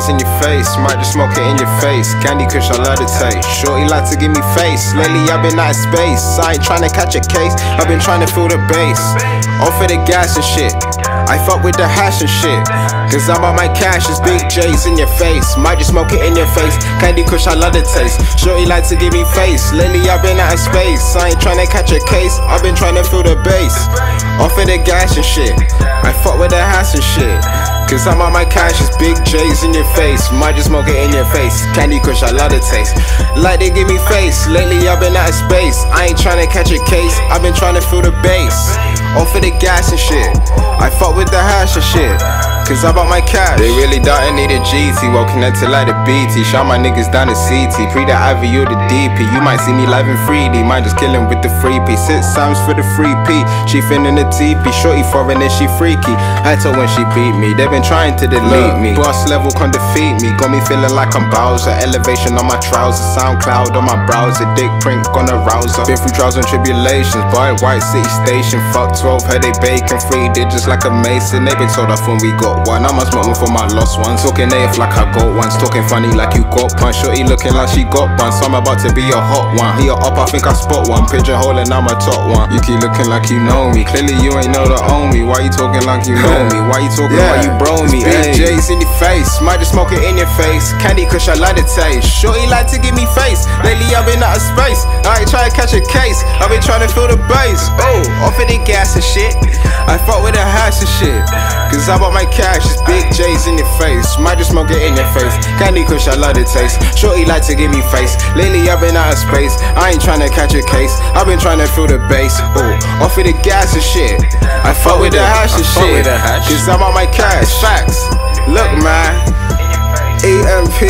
J's in your face, might just smoke it in your face. Candy Kush, I love the taste. Shorty like to give me face. Lately I've been out of space. I ain't tryna catch a case, I've been tryna feel the bass. Off of the gas and shit, I fuck with the hash and shit. Cause I'm on my cash, it's big J's in your face. Might just smoke it in your face. Candy Kush, I love the taste. Shorty like to give me face. Lately I've been out of space. I ain't tryna catch a case, I've been tryna feel the bass. Off of the gas and shit, I fuck with the hash and shit. Cause I'm on my cash, it's big J's in your face. Might just smoke it in your face. Candy Kush, I love the taste. Like they give me face. Lately I've been out of space. I ain't tryna catch a case, I've been tryna feel the bass. Off of the gas and shit, I fuck with the hash and shit. Cause I bought my cash. They really thought I needed GT. Well connected like the BT. Shot my niggas down to CT. Pre the IV or the DP. You might see me live in 3D. Might just kill him with the free P. 6 times for the free P. She finna the TP. Shorty foreign and she freaky. I told when she beat me. They been trying to delete me. Boss level can't defeat me. Got me feeling like I'm Bowser. Elevation on my trousers. SoundCloud on my browser. Dick print gonna rouse her. Been through trials and tribulations. Boy, White City Station. Fuck 12. Heard they bacon. 3 digits like a Mason. They been told off when we got one. I must smoke one for my lost ones. Talking AF like I got ones. Talking funny like you got punch. Shorty looking like she got one. So I'm about to be a hot one. He up, I think I spot one. Pigeonhole and I'm a top one. You keep looking like you know me. Clearly you ain't know the own me. Why you talking like you know me? Why you talking like you bro me? Big J's in your face. Might just smoke it in your face. Candy Kush, I like the taste. Shorty like to give me face. Lately I've been out of space. I ain't trying to catch a case, I've been trying to feel the bass. Oh, off of the gas and shit, I fuck with the hash and shit. Cause I bought my cash, it's big J's in your face. Might just smoke it in your face. Candy Kush, I love the taste. Shorty like to give me face. Lately I've been out of space. I ain't trying to catch a case, I've been trying to feel the bass. Oh, off of the gas and shit, I fuck with the hash and shit. Cause I'm on my cash. Facts. Look man, EMP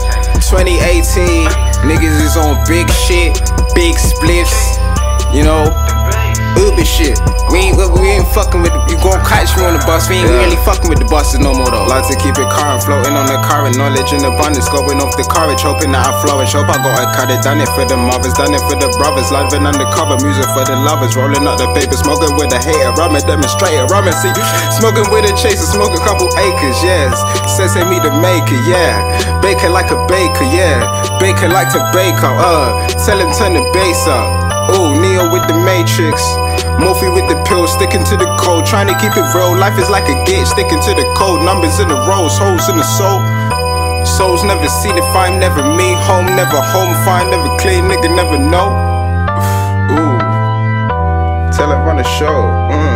2018. Niggas is on big shit, big spliffs, you know, Uber shit. We ain't fucking with you gon' catch me on the bus. We ain't really fucking with the buses no more though. Like to keep it current, floating on the current. Knowledge in abundance, going off the courage. Hoping that I flourish. Hope I got a cut it. Done it for the mothers, done it for the brothers. Living undercover, music for the lovers. Rolling up the paper, smoking with a hater. Rumming demonstrator, rumming see. Smoking with a chaser, smoke a couple acres, yes. Says they me the maker, yeah. Baker like a baker, yeah. Baker like to bake up, tell him turn the bass up. Ooh, Neo with the Matrix. Morphe with the pill, sticking to the code. Trying to keep it real, life is like a gate. Sticking to the code, numbers in the rows, holes in the soul. Souls never see the fine, never me. Home, never home, fine, never clean, nigga never know. Ooh, tell it run a show.